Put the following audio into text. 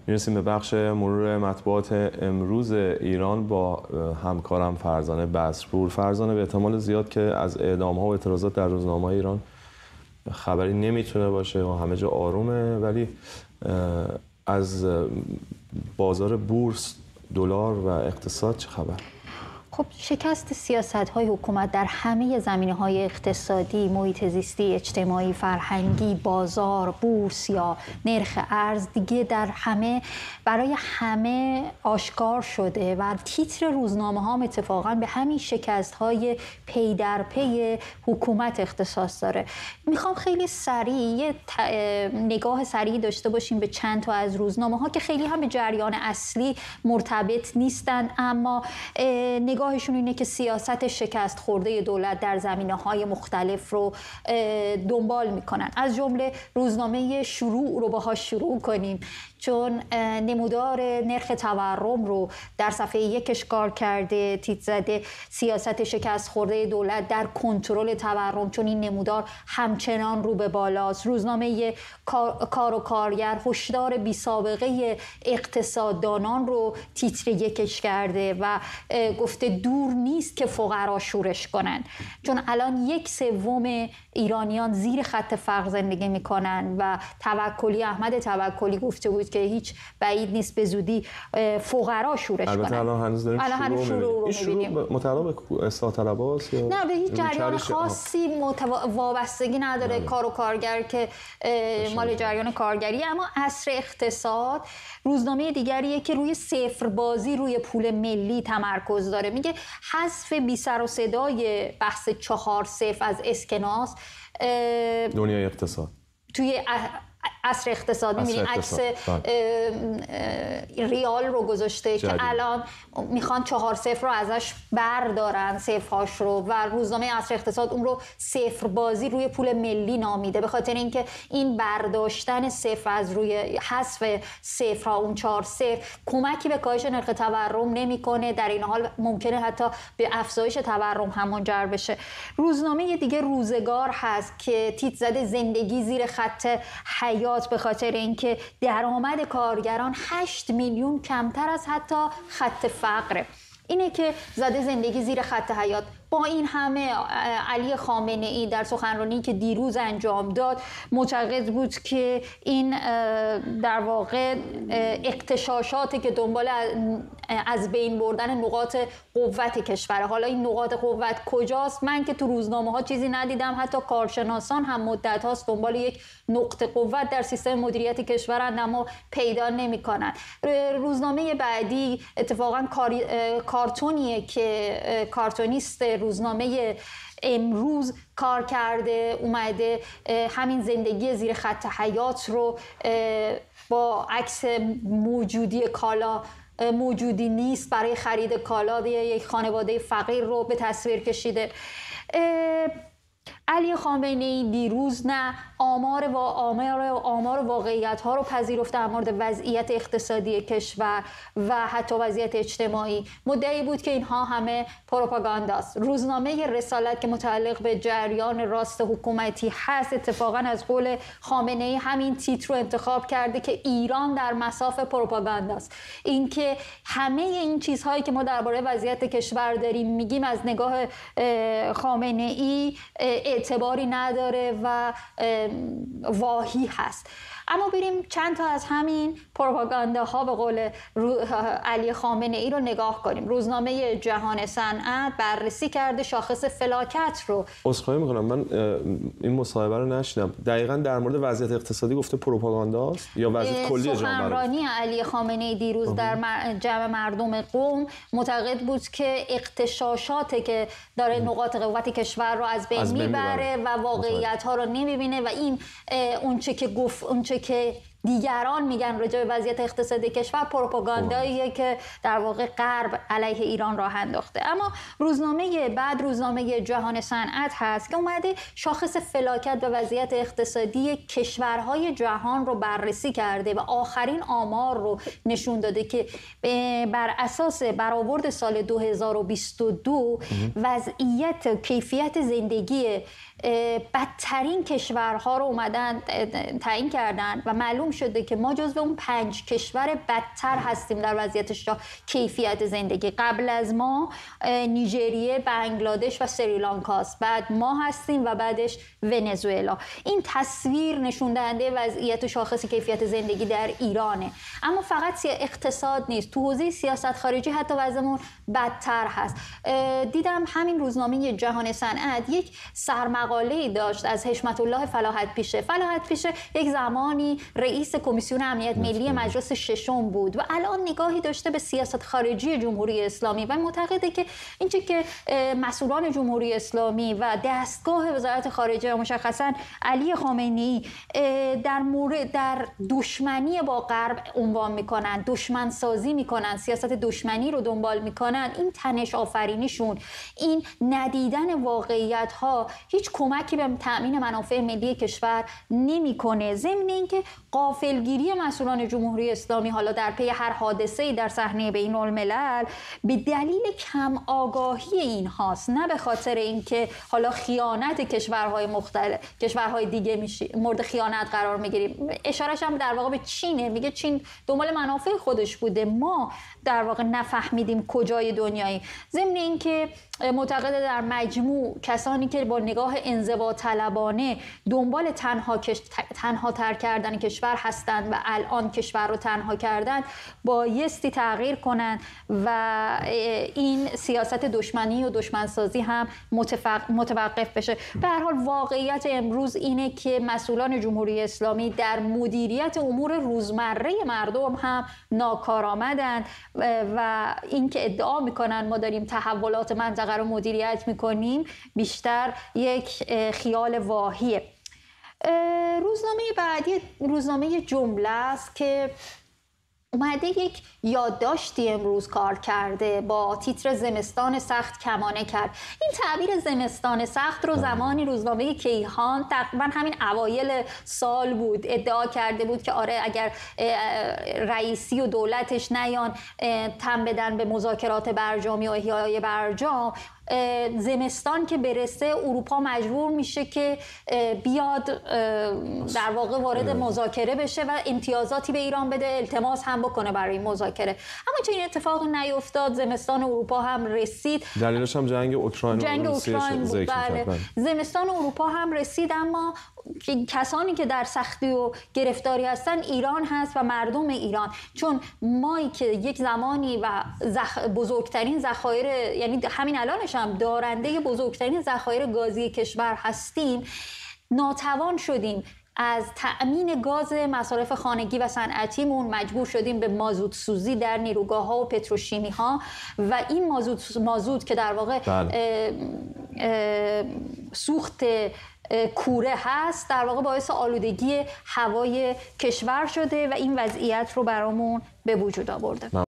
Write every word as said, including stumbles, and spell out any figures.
میرسیم به بخش مرور مطبوعات امروز ایران با همکارم فرزانه بصرپور. فرزانه، به احتمال زیاد که از اعدام‌ها و اعتراضات در روزنامه‌های ایران خبری نمیتونه باشه و همه جا آرومه، ولی از بازار بورس، دلار و اقتصاد چه خبر؟ خب شکست سیاست‌های حکومت در همه زمینه‌های اقتصادی، محیط زیستی، اجتماعی، فرهنگی، بازار، بورس یا نرخ ارز دیگه در همه برای همه آشکار شده و تیتر روزنامه‌ها هم اتفاقاً به همین شکست‌های پی در پی حکومت اختصاص داره. میخوام خیلی سریع یه نگاه سریع داشته باشیم به چند تا از روزنامه‌ها که خیلی هم به جریان اصلی مرتبط نیستن، اما نگاه نگاهشون اینه که سیاست شکست خورده دولت در زمینه‌های مختلف رو دنبال میکنن. از جمله روزنامه شروع رو باهاش شروع کنیم، چون نمودار نرخ تورم رو در صفحه یک اشکار کرده، تیتر زده سیاست شکست خورده دولت در کنترل تورم، چون این نمودار همچنان رو به بالاست. روزنامه کار و کارگر هشدار بی سابقه اقتصاددانان رو تیتر یکش کرده و گفته دور نیست که فقرا شورش کنن، چون الان یک سوم ایرانیان زیر خط فقر زندگی میکنن و توکلی احمد توکلی گفته بود که هیچ بعید نیست به زودی فقرا شورش کنن. البته الان هنوز داریم شروع, شروع رو می‌بینیم. متعلق به اصلاح طلباست یا نه، به هیچ جریان خاصی متو... وابستگی نداره نه. کار و کارگر که مال جریان کارگری، اما عصر اقتصاد روزنامه دیگریه که روی صفر بازی روی پول ملی تمرکز داره. میگه حذف بی سر و صدای بحث چهار صفر از اسکناس دنیای اقتصاد توی عصر اقتصاد می‌بینید عکس ریال رو گذاشته جدید. که الان میخوان چهار صفر رو ازش بردارن، صفرهاش رو، و روزنامه عصر اقتصاد اون رو صفر بازی روی پول ملی نامیده، به خاطر اینکه این برداشتن صفر از روی حذف صفرها، اون چهار صفر کمکی به کاهش نرخ تورم نمیکنه، در این حال ممکنه حتی به افزایش تورم هم منجر بشه. روزنامه دیگه روزگار هست که تیتر زده زندگی زیر خط حیات، به خاطر اینکه درآمد کارگران هشت میلیون کمتر از حتی خط فقره. اینه که زده زندگی زیر خط حیات. با این همه علی خامنه ای در سخنرانی که دیروز انجام داد معتقد بود که این در واقع اغتشاشاتی که دنبال از بین بردن نقاط قوت کشوره. حالا این نقاط قوت کجاست؟ من که تو روزنامه ها چیزی ندیدم، حتی کارشناسان هم مدت هاست دنبال یک نقطه قوت در سیستم مدیریت کشورند اما پیدا نمی کنن. روزنامه بعدی اتفاقا کارتونیه که کارتونیست روزنامه امروز کار کرده، اومده همین زندگی زیر خط حیات رو با عکس موجودی کالا موجودی نیست برای خرید کالا یک خانواده فقیر رو به تصویر کشیده. علی خامنه ای دیروز نه آمار و آمار و آمار واقعیت ها رو پذیرفته در مورد وضعیت اقتصادی کشور و حتی وضعیت اجتماعی. مدعی بود که اینها همه پروپاگانداست. روزنامه رسالت که متعلق به جریان راست حکومتی هست اتفاقا از قول خامنه ای همین تیتر رو انتخاب کرده که ایران در مصاف پروپاگانداست. اینکه همه این چیزهایی که ما درباره وضعیت کشور داریم میگیم از نگاه خامنه ای اعتباری نداره و واهی هست. اما بریم چند تا از همین پروپاگانداها به قول علی خامنه ای رو نگاه کنیم. روزنامه جهان صنعت بررسی کرده شاخص فلاکت رو. عذرخواهی میکنم، من این مصاحبه رو نشیدم. دقیقاً در مورد وضعیت اقتصادی گفته پروپاگانداست یا وضعیت کلی جامعه؟ سخنرانی علی خامنه ای دیروز آه. در جمع مردم قم معتقد بود که اغتشاشاتی که داره نقاط قوت کشور رو از بین, از بین میبره و واقعیت ها رو نمیبینه و این اونچه که گفت اونچه که دیگران میگن راجع به وضعیت اقتصادی کشور پروپاگانداییه که در واقع غرب علیه ایران راه انداخته. اما روزنامه بعد روزنامه جهان صنعت هست که اومده شاخص فلاکت و وضعیت اقتصادی کشورهای جهان رو بررسی کرده و آخرین آمار رو نشون داده که بر اساس برآورد سال دو هزار و بیست و دو وضعیت و کیفیت زندگی بدترین کشورها رو اومدن تعیین کردن و معلوم شده که ما جزو اون پنج کشور بدتر هستیم در وضعیت کیفیت زندگی. قبل از ما نیجریه، بنگلادش و سریلانکاست، بعد ما هستیم و بعدش ونزوئلا. این تصویر نشون دهنده وضعیت شاخص کیفیت زندگی در ایرانه. اما فقط اقتصاد نیست، تو حوزه سیاست خارجی حتی وضعمون بدتر هست. دیدم همین روزنامه جهان صنعت یک سرمقاله‌ای داشت از حشمت الله فلاحت پیشه. فلاحت پیشه یک زمانی رئیس کمیسیون امنیت ملی مجلس ششم بود و الان نگاهی داشته به سیاست خارجی جمهوری اسلامی و معتقده که اینچه که مسئولان جمهوری اسلامی و دستگاه وزارت خارجه مشخصا علی خامنه‌ای در مورد در دشمنی با غرب عنوان میکنن، دشمن سازی میکنن، سیاست دشمنی رو دنبال میکنن، این تنش آفرینیشون، این ندیدن واقعیت ها هیچ کمکی به تأمین منافع ملی کشور نمیکنه. ضمن اینکه غافلگیری مسئولان جمهوری اسلامی حالا در پی هر حادثه‌ای در صحنه بین الملل به دلیل کم آگاهی این هاست، نه به خاطر اینکه حالا خیانت کشورهای مختلف کشورهای دیگه میشه مورد خیانت قرار میگیریم. اشارهش هم در واقع به چینه، میگه چین دنبال منافع خودش بوده، ما در واقع نفهمیدیم کجای دنیایی. ضمن اینکه معتقد در مجموع کسانی که با نگاه انزوا طلبانه دنبال تنها کش... تنها تر کردن کشور هستند و الان کشور رو تنها کردن بایستی تغییر کنند و این سیاست دشمنی و دشمنسازی هم متفق... متوقف بشه. به هر حال واقعیت امروز اینه که مسئولان جمهوری اسلامی در مدیریت امور روزمره مردم هم ناکارآمدند و اینکه ادعا میکنن ما داریم تحولات منطقه رو مدیریت میکنیم بیشتر یک خیال واهیه. روزنامه بعدی روزنامه جمله است که اومده یک یادداشتی امروز کار کرده با تیتر زمستان سخت کمانه کرد. این تعبیر زمستان سخت رو زمانی روزنامه کیهان تقریبا همین اوایل سال بود ادعا کرده بود که آره اگر رئیسی و دولتش نیان تن بدن به مذاکرات برجامی و احیای برجام، زمستان که برسه اروپا مجبور میشه که بیاد در واقع وارد مذاکره بشه و امتیازاتی به ایران بده، التماس هم بکنه برای مذاکره. اما چه این اتفاق نیفتاد، زمستان اروپا هم رسید. دلیلش هم جنگ اوکراین جنگ اوکراین بود. بله. زمستان اروپا هم رسید، اما کسانی که در سختی و گرفتاری هستن ایران هست و مردم ایران. چون مایی که یک زمانی و زخ... بزرگترین ذخایر، یعنی همین الانش هم دارنده بزرگترین ذخایر گازی کشور هستیم، ناتوان شدیم از تأمین گاز مصارف خانگی و صنعتیمون، مجبور شدیم به مازوت سوزی در نیروگاه ها و پتروشیمی ها و این مازوت مازوت که در واقع اه اه سوخت کوره هست در واقع باعث آلودگی هوای کشور شده و این وضعیت رو برامون به وجود آورده.